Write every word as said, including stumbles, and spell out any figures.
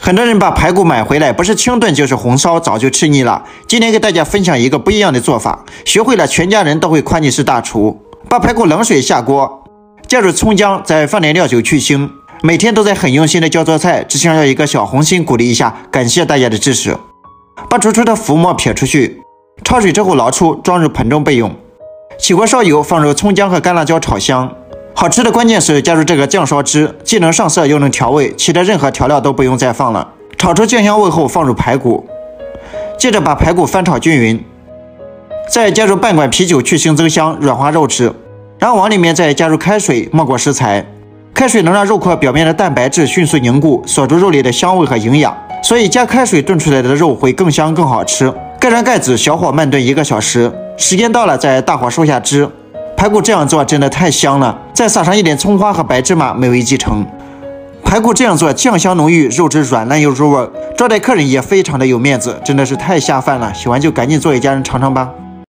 很多人把排骨买回来，不是清炖就是红烧，早就吃腻了。今天给大家分享一个不一样的做法，学会了全家人都会夸你是大厨。把排骨冷水下锅，加入葱姜，再放点料酒去腥。每天都在很用心的教做菜，只想要一个小红心鼓励一下，感谢大家的支持。把煮出的浮沫撇出去，焯水之后捞出，装入盆中备用。起锅烧油，放入葱姜和干辣椒炒香。好吃的关键是加入这个酱烧汁，既能上色又能调味，其他任何调料都不用再放了。炒出酱香味后放入排骨，接着把排骨翻炒均匀，再加入半管啤酒去腥增香，软化肉质，然后往里面再加入开水没过食材。开水能让肉块表面的蛋白质迅速凝固，锁住肉里的香味和营养，所以加开水炖出来的肉会更香更好吃。盖上盖子，小火慢炖一个小时，时间到了再大火收下汁。排骨这样做真的太香了，再撒上一点葱花和白芝麻，美味继承。排骨这样做酱香浓郁，肉质软烂又入味，招待客人也非常的有面子，真的是太下饭了。喜欢就赶紧做，一家人尝尝吧。